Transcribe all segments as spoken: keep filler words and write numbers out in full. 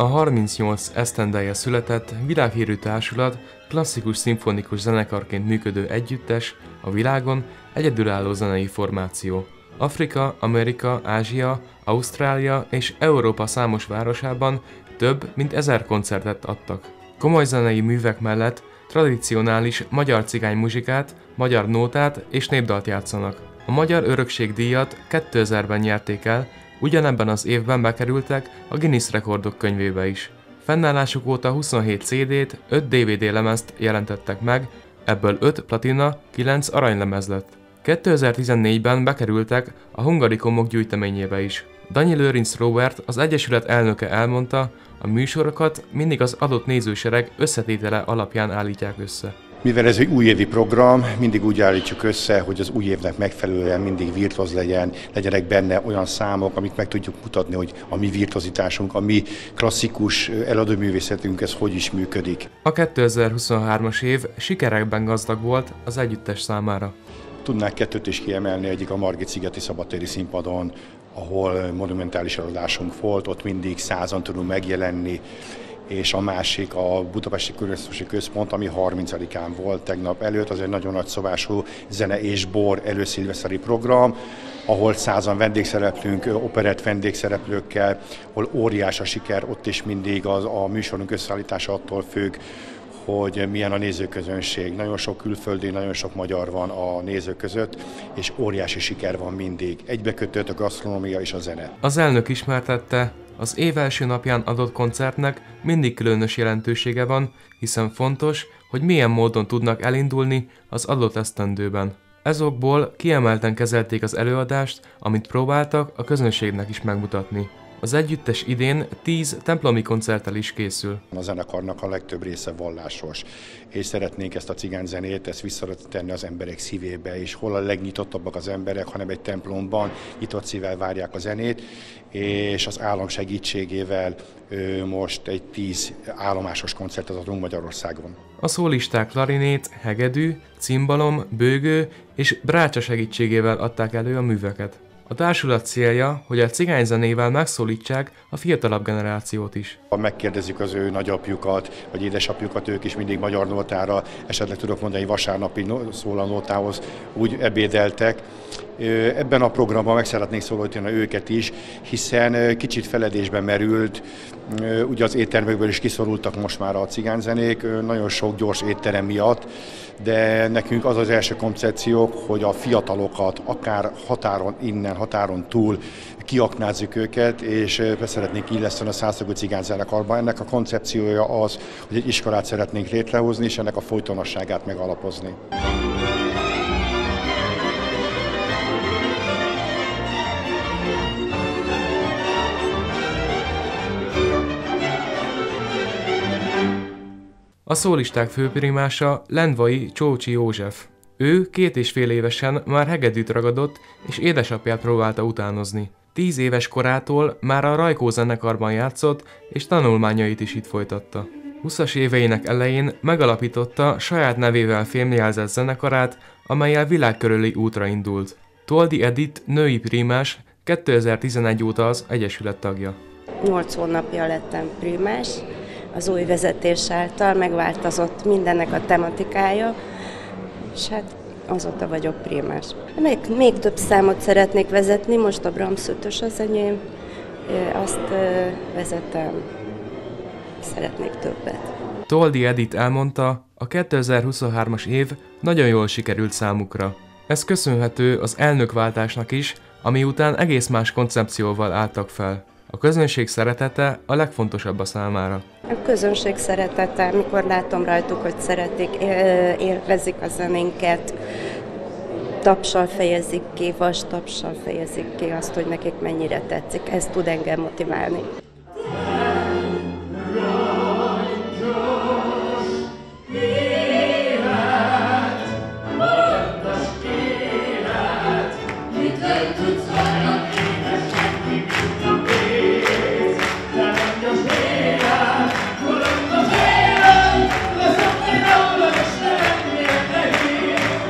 harmincnyolc esztendeje született világhírű társulat klasszikus szimfonikus zenekarként működő együttes, a világon egyedülálló zenei formáció. Afrika, Amerika, Ázsia, Ausztrália és Európa számos városában több mint ezer koncertet adtak. Komoly zenei művek mellett tradicionális magyar cigánymuzsikát, magyar nótát és népdalt játszanak. A Magyar Örökség díjat kétezerben nyerték el, ugyanebben az évben bekerültek a Guinness Rekordok könyvébe is. Fennállásuk óta huszonhét cé dét, öt dé vé dé lemezt jelentettek meg, ebből öt platina, kilenc aranylemez lett. kétezer-tizennégyben bekerültek a Hungarikumok gyűjteményébe is. Danyi Lőrinc Robert, az egyesület elnöke elmondta, a műsorokat mindig az adott nézősereg összetétele alapján állítják össze. Mivel ez egy újévi program, mindig úgy állítjuk össze, hogy az új évnek megfelelően mindig virtuóz legyen, legyenek benne olyan számok, amit meg tudjuk mutatni, hogy a mi virtuozitásunk, a mi klasszikus eladóművészetünk, ez hogy is működik. A kétezer-huszonhármas év sikerekben gazdag volt az együttes számára. Tudnánk kettőt is kiemelni, egyik a Margit-szigeti szabadtéri színpadon, ahol monumentális előadásunk volt, ott mindig százan tudunk megjelenni, és a másik a Budapesti Környezetvédelmi Központ, ami harmincadikán volt tegnap előtt, az egy nagyon nagy szobású zene és bor előszilveszteri program, ahol százan vendégszereplünk, operett vendégszereplőkkel, ahol óriás a siker, ott is mindig az, a műsorunk összeállítása attól függ, hogy milyen a nézőközönség. Nagyon sok külföldi, nagyon sok magyar van a nézők között, és óriási siker van mindig. Egybekötött a gasztronómia és a zene. Az elnök ismertette, az év első napján adott koncertnek mindig különös jelentősége van, hiszen fontos, hogy milyen módon tudnak elindulni az adott esztendőben. Ezokból kiemelten kezelték az előadást, amit próbáltak a közönségnek is megmutatni. Az együttes idén tíz templomi koncerttel is készül. A zenekarnak a legtöbb része vallásos, és szeretnénk ezt a cigányzenét, ezt visszatenni az emberek szívébe, és hol a legnyitottabbak az emberek, hanem egy templomban nyitott szívvel várják a zenét, és az állam segítségével most egy tíz állomásos koncertet adunk Magyarországon. A szólisták klarinét, hegedű, cimbalom, bőgő és brácsa segítségével adták elő a műveket. A társulat célja, hogy a cigányzenével megszólítsák a fiatalabb generációt is. Ha megkérdezzük az ő nagyapjukat, vagy édesapjukat, ők is mindig magyar nótára, esetleg tudok mondani, egy vasárnapi szólalnótához úgy ebédeltek. Ebben a programban meg szeretnénk szólítani őket is, hiszen kicsit feledésben merült, ugye az éttermekből is kiszorultak most már a cigányzenék, nagyon sok gyors étterem miatt, de nekünk az az első koncepciók, hogy a fiatalokat akár határon innen, határon túl kiaknázzuk őket, és szeretnénk illeszteni a Szászlógó Cigányzenekarba. Ennek a koncepciója az, hogy egy iskolát szeretnénk létrehozni, és ennek a folytonosságát megalapozni. A szólisták főprimása Lendvai Csócsi József. Ő két és fél évesen már hegedűt ragadott, és édesapját próbálta utánozni. Tíz éves korától már a Rajkó zenekarban játszott, és tanulmányait is itt folytatta. húszas éveinek elején megalapította saját nevével fémjelzett zenekarát, amellyel világkörüli útra indult. Toldi Edith női primás, kétezer-tizenegy óta az egyesület tagja. Nyolc hónapja lettem primás. Az új vezetés által megváltozott mindennek a tematikája, és hát azóta vagyok primás. Még, még több számot szeretnék vezetni, most a Brahms ötös az enyém, azt vezetem, szeretnék többet. Toldi Edith elmondta, a kétezer-huszonhármas év nagyon jól sikerült számukra. Ez köszönhető az elnökváltásnak is, ami után egész más koncepcióval álltak fel. A közönség szeretete a legfontosabb a számára. A közönség szeretete, mikor látom rajtuk, hogy szeretik, élvezik a zenénket, tapssal fejezik ki, vastapssal fejezik ki azt, hogy nekik mennyire tetszik. Ez tud engem motiválni.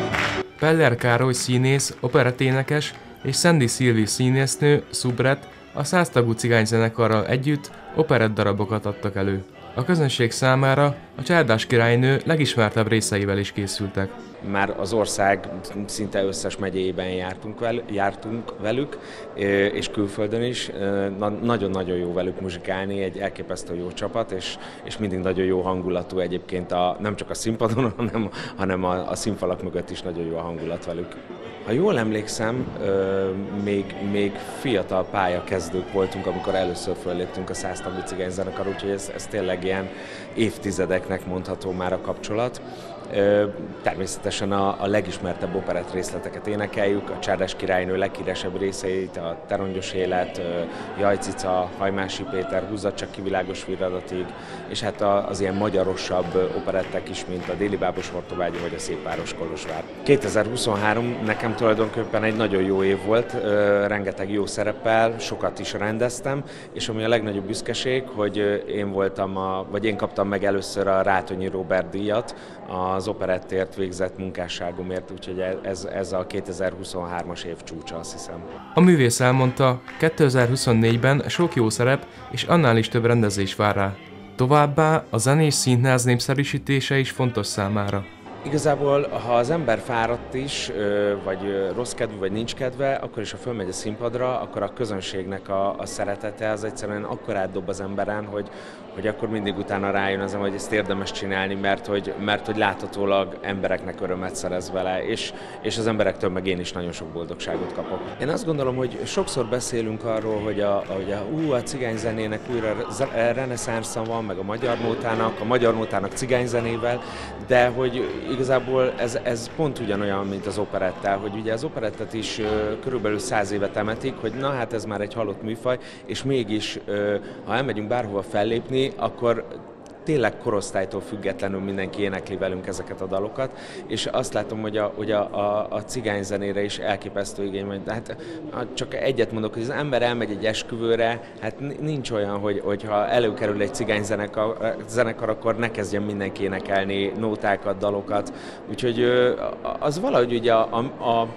Peller Károly színész, operetténekes és Sandy Szilvi színésznő, szubret a száz tagú cigányzenekarral együtt operett darabokat adtak elő. A közönség számára a Csárdás királynő legismertebb részeivel is készültek. Már az ország szinte összes megyéjében jártunk, vel, jártunk velük, és külföldön is. Nagyon-nagyon jó velük muzsikálni, egy elképesztő jó csapat, és, és mindig nagyon jó hangulatú egyébként a, nem csak a színpadon, hanem, hanem a, a színfalak mögött is nagyon jó a hangulat velük. Ha jól emlékszem, még, még fiatal pályakezdők voltunk, amikor először fölléptünk a száz tagú cigányzenekar, úgyhogy ez, ez tényleg ilyen évtizedeknek mondható már a kapcsolat. Természetesen a, a legismertebb operett részleteket énekeljük, a Csárdás királynő leghíresebb részeit, a Te rongyos élet, Jajcica, Hajmási Péter, Húzzad csak ki világos virradatig, és hát az ilyen magyarosabb operettek is, mint a Déli bábos Hortobágyi vagy a Szépváros Kolozsvár. kétezer-huszonhárom nekem tulajdonképpen egy nagyon jó év volt, rengeteg jó szereppel, sokat is rendeztem, és ami a legnagyobb büszkeség, hogy én voltam, a, vagy én kaptam meg először a Rátonyi Róbert díjat, az operettért végzett munkásságomért, úgyhogy ez, ez a kétezer-huszonhármas év csúcsa, azt hiszem. A művész elmondta, kétezer-huszonnégyben sok jó szerep és annál is több rendezés vár rá. Továbbá a zenés színház népszerűsítése is fontos számára. Igazából, ha az ember fáradt is, vagy rossz kedvű, vagy nincs kedve, akkor is, ha fölmegy a színpadra, akkor a közönségnek a, a szeretete az egyszerűen akkor átdob az emberen, hogy, hogy akkor mindig utána rájön az, hogy ezt érdemes csinálni, mert hogy, mert hogy láthatólag embereknek örömet szerez vele, és, és az emberektől meg én is nagyon sok boldogságot kapok. Én azt gondolom, hogy sokszor beszélünk arról, hogy a, hogy a, ú, a cigányzenének újra reneszánsza van, meg a magyar nótának, a magyar nótának cigányzenével, de hogy igazából ez, ez pont ugyanolyan, mint az operettel, hogy ugye az operettet is uh, körülbelül száz éve temetik, hogy na hát ez már egy halott műfaj, és mégis, uh, ha elmegyünk bárhova fellépni, akkor tényleg korosztálytól függetlenül mindenki énekli velünk ezeket a dalokat, és azt látom, hogy a, hogy a, a, a cigányzenére is elképesztő igény van. Hát csak egyet mondok, hogy az ember elmegy egy esküvőre, hát nincs olyan, hogy, hogy ha előkerül egy cigányzenekar, zenekar, akkor ne kezdjen mindenki énekelni nótákat, dalokat. Úgyhogy az valahogy ugye a, a, a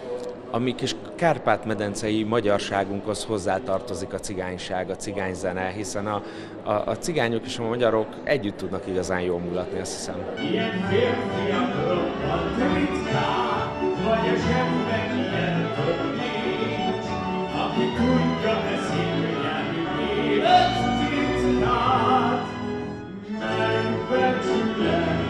a mi kis kárpát-medencei magyarságunkhoz hozzátartozik a cigányság, a cigányzene, hiszen a, a, a cigányok és a magyarok együtt tudnak igazán jól mulatni, azt hiszem. Ilyen férfiakról van ritkán, vagy a zsebben ilyen több nincs, aki tudja beszélni élet titkát, megbecsülendő.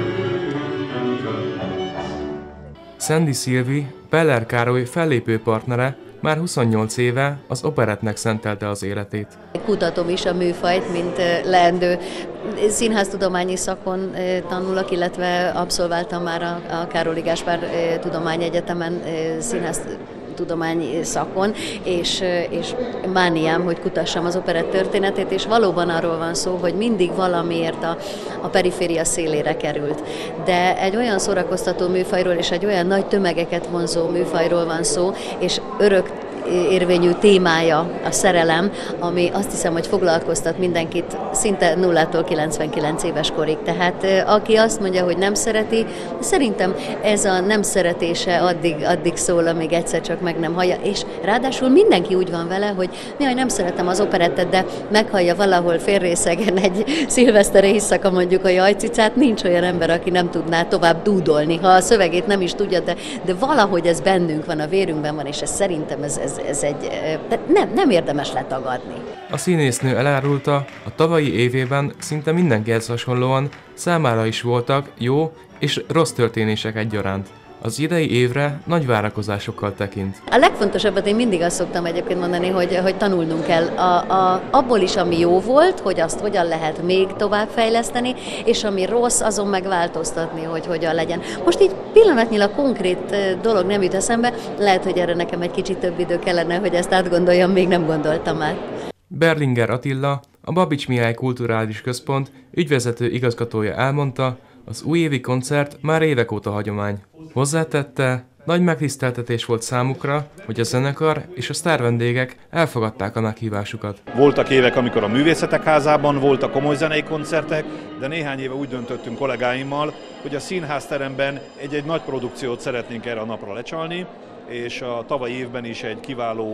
Szendi Szilvi, Peller Károly fellépő partnere, már huszonnyolc éve az operettnek szentelte az életét. Kutatom is a műfajt, mint leendő színháztudományi szakon tanulok, illetve abszolváltam már a Károli Gáspár Tudományegyetemen színház tudományi szakon, és, és mániám, hogy kutassam az operett történetét, és valóban arról van szó, hogy mindig valamiért a, a periféria szélére került. De egy olyan szórakoztató műfajról és egy olyan nagy tömegeket vonzó műfajról van szó, és örök érvényű témája a szerelem, ami azt hiszem, hogy foglalkoztat mindenkit szinte nullától kilencvenkilenc éves korig. Tehát aki azt mondja, hogy nem szereti, szerintem ez a nem szeretése addig, addig szól, amíg egyszer csak meg nem hallja. És ráadásul mindenki úgy van vele, hogy jaj, nem szeretem az operettet, de meghallja valahol félrészegen egy szilveszteri éjszaka mondjuk a Jajcicát, nincs olyan ember, aki nem tudná tovább dúdolni, ha a szövegét nem is tudja, de, de valahogy ez bennünk van, a vérünkben van, és ez szerintem ez, ez Ez egy, nem, nem érdemes letagadni. A színésznő elárulta, a tavalyi évében szinte mindenkihez hasonlóan számára is voltak jó és rossz történések egyaránt. Az idei évre nagy várakozásokkal tekint. A legfontosabbat én mindig azt szoktam egyébként mondani, hogy, hogy tanulnunk kell a, a, abból is, ami jó volt, hogy azt hogyan lehet még tovább fejleszteni, és ami rossz, azon megváltoztatni, hogy hogyan legyen. Most így pillanatnyilag konkrét dolog nem jut eszembe, lehet, hogy erre nekem egy kicsit több idő kellene, hogy ezt átgondoljam, még nem gondoltam át. Berlinger Attila, a Babics Mihály Kulturális Központ ügyvezető igazgatója elmondta, az újévi koncert már évek óta hagyomány. Hozzátette, nagy megtiszteltetés volt számukra, hogy a zenekar és a sztárvendégek elfogadták a meghívásukat. Voltak évek, amikor a Művészetek Házában voltak komoly zenei koncertek, de néhány éve úgy döntöttünk kollégáimmal, hogy a színházteremben egy-egy nagy produkciót szeretnénk erre a napra lecsalni, és a tavalyi évben is egy kiváló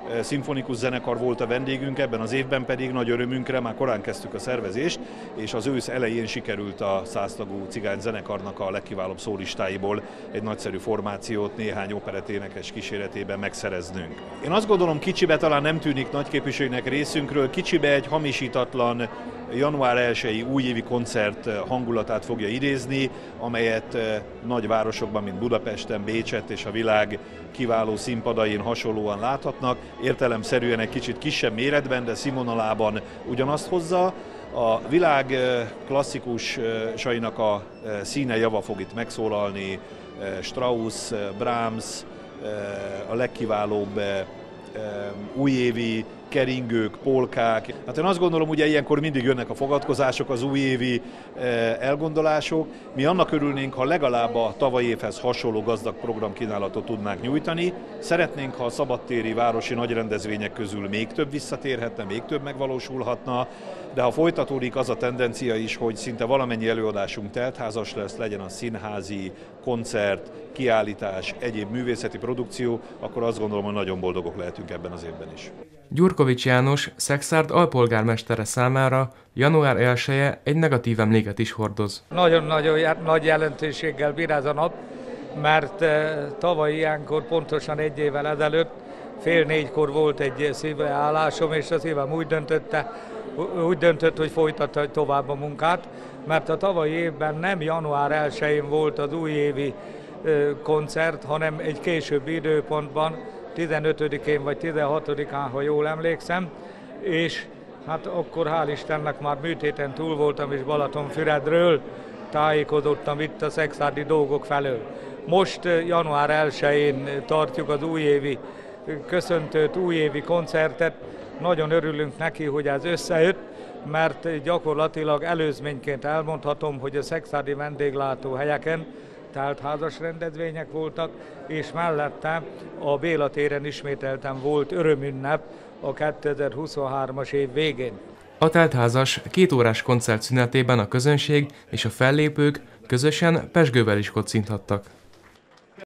szimfonikus zenekar volt a vendégünk, ebben az évben pedig nagy örömünkre már korán kezdtük a szervezést, és az ősz elején sikerült a száztagú cigány zenekarnak a legkiválóbb szólistáiból egy nagyszerű formációt néhány operetténekes kíséretében megszereznünk. Én azt gondolom, kicsibe talán nem tűnik nagyképviségnek részünkről, kicsibe egy hamisítatlan január elsejei újévi koncert hangulatát fogja idézni, amelyet nagy városokban, mint Budapesten, Bécset és a világ kiváló színpadain hasonlóan láthatnak. Értelemszerűen egy kicsit kisebb méretben, de színvonalában ugyanazt hozza. A világ klasszikusainak a színe java fog itt megszólalni, Strauss, Brahms, a legkiválóbb újévi keringők, polkák. Hát én azt gondolom, ugye ilyenkor mindig jönnek a fogadkozások, az újévi elgondolások. Mi annak örülnénk, ha legalább a tavalyi évhez hasonló gazdag programkínálatot tudnánk nyújtani. Szeretnénk, ha a szabadtéri városi nagyrendezvények közül még több visszatérhetne, még több megvalósulhatna, de ha folytatódik az a tendencia is, hogy szinte valamennyi előadásunk teltházas lesz, legyen a színházi, koncert, kiállítás, egyéb művészeti produkció, akkor azt gondolom, hogy nagyon boldogok lehetünk ebben az évben is. Gyurkovics János, Szekszárd alpolgármestere számára január elseje egy negatív emléket is hordoz. Nagyon-nagyon nagy jelentőséggel bír ez a nap, mert tavaly ilyenkor pontosan egy évvel ezelőtt fél négykor volt egy szívleállásom, és a szívem úgy döntötte, úgy döntött, hogy folytatta tovább a munkát, mert a tavalyi évben nem január elsején volt az újévi koncert, hanem egy későbbi időpontban, tizenötödikén vagy tizenhatodikán, ha jól emlékszem, és hát akkor hál' Istennek már műtéten túl voltam, és Balatonfüredről tájékozottam itt a szekszárdi dolgok felől. Most január elsején tartjuk az újévi köszöntőt, újévi koncertet. Nagyon örülünk neki, hogy ez összejött, mert gyakorlatilag előzményként elmondhatom, hogy a szekszárdi vendéglátóhelyeken tehát házas rendezvények voltak, és mellette a Béla téren ismételten volt örömünnep a kétezer-huszonhármas év végén. A teltházas kétórás koncert szünetében a közönség és a fellépők közösen pezsgővel is kocinthattak.